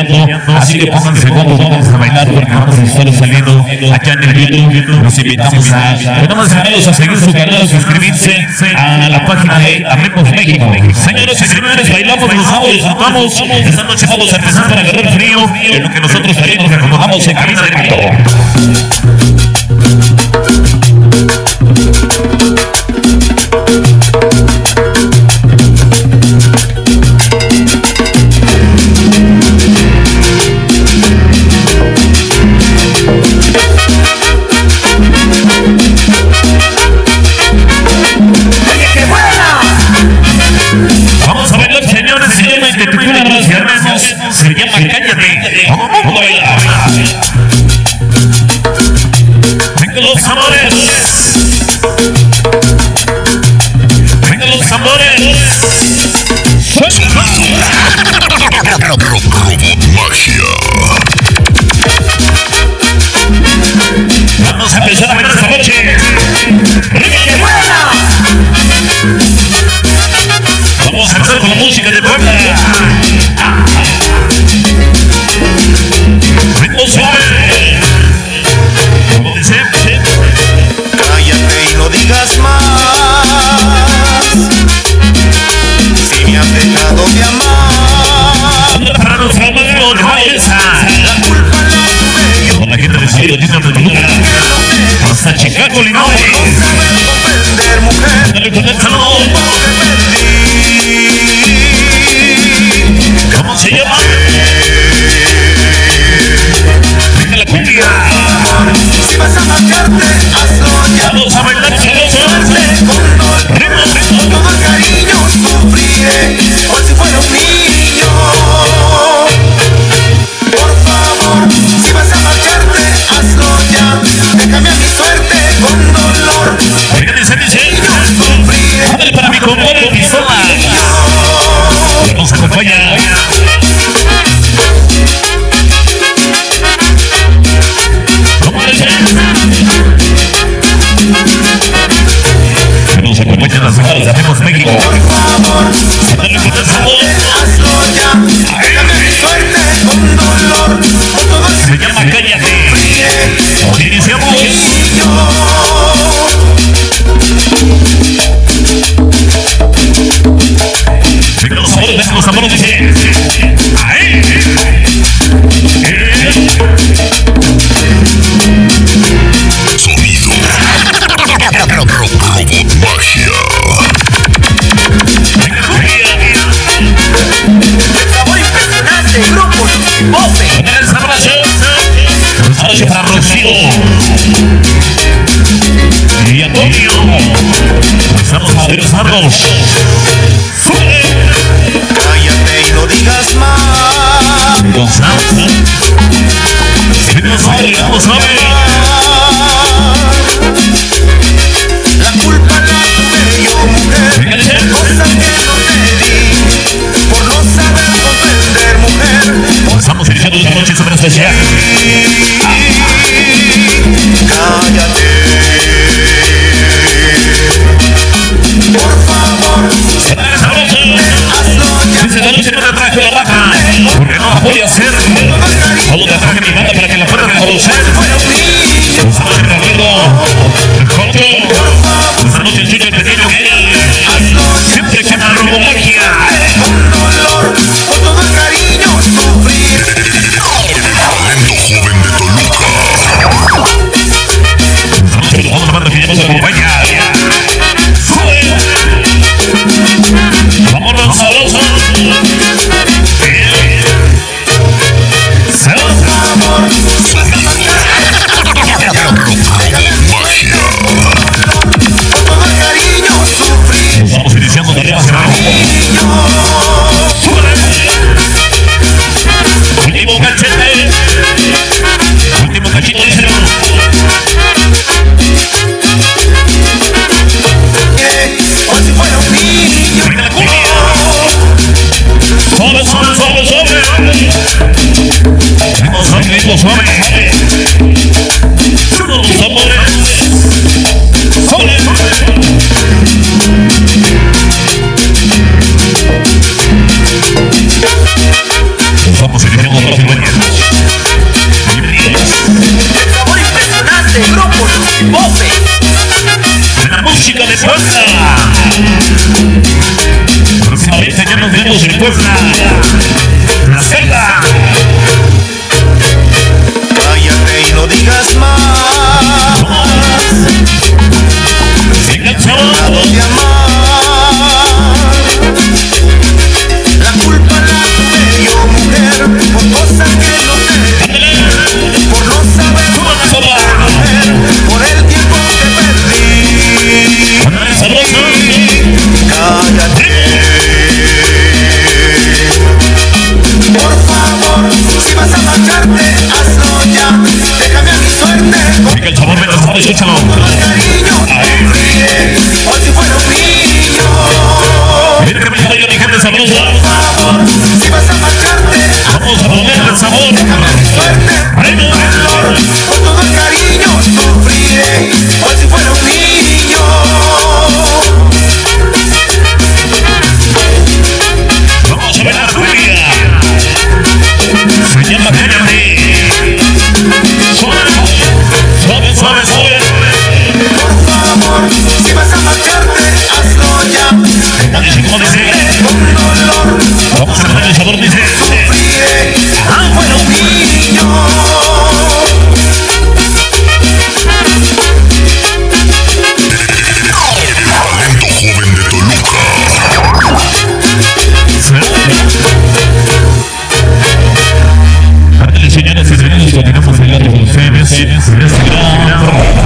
ensayando, así que pónganse cómodos, vamos a bailar porque vamos a estar saliendo acá en el YouTube. Los invitamos a seguir su canal, a suscribirse a la página de Hablemos México. Señoras y señores, bailamos, gozamos, disfrutamos. Esta noche vamos a empezar para agarrar frío, en lo que nosotros también nos acomodamos en cabina de grito. Se llama Cállate. Vamos a bailar. Venga los amores. Venga los amores. Magia. Vamos a empezar a bailar esta noche. ¡Qué buena! Vamos a empezar con la música de Puebla. Cállate y no digas más. Si me has dejado de amar, para los hermanos de Baeza. la culpa la tuve yo. Con la gente de Salido Tito de Toluca hasta Chicago, Illinois. No sabes comprender, mujer. Dale con el saludo. ¿Cómo se llama? Venga la cumbia. Si vas a marcharte, hazlo ya. Vamos a bailar celosos. Con todo el cariño sufriré, cual si fuera un niño. Por favor, si vas a marcharte, hazlo ya. Déjame a mi suerte con dolor. Venga, dice. Sufriré. Ándale para mi compadre Pistola. Nos acompaña. Nos acompañan las mujeres de Hablemos México. Por favor, hazlo ya. Déjame a mi suerte con dolor. Con todo el Se llama Cállate. Iniciamos. Venga los amores, dice. ¡Ahí! Sonido. Magia. El sabor impresionante, grupo Voces. El sabroso. Ahora para Rocío y Antonio. Estamos a ver sardos. Cállate y no digas más. Gonzalo. Vamos a ver. La culpa la tuve yo, mujer. Cosas que no te di por no saber comprender, mujer. Estamos iniciando esta noche súper especial. Cállate. Por favor, hazlo ya. Dice la noche no te traje la raja, porque no la voy a hacer. Solo te traje mi banda para que la puedas reconocer. Estamos recorriendo el coche. Esta noche el chico el pequeño que siempre que me robó magia. Con dolor, con todo el cariño sufrir. El talento joven de Toluca. Esta noche nos vamos a la banda que ya nos acompaña. Vámonos sabrosos. Vamos iniciando de arriba hacia abajo. Último cachete. Último cachito, dice. Como si fuera un niño. Venga la cumbia. Suave, suave, suave, suave. Ritmo suave, ritmo suave. Los amores. Suave. Vamos iniciando otra el sabor. Déjame mi suerte, dolor, con todo el cariño sufriré, cual si fuera un niño. Vamos a ver la cumbia. Se llama Kennedy. Suave, suave, suave. Por favor, si vas a marcharte, hazlo ya. ¿Cómo dice? Con dolor, Vamos a ver el sabor, dice. sufriré, cual fuera un niño. Talento joven de Toluca. Señoras y señores, continuamos bailando con ustedes en este gran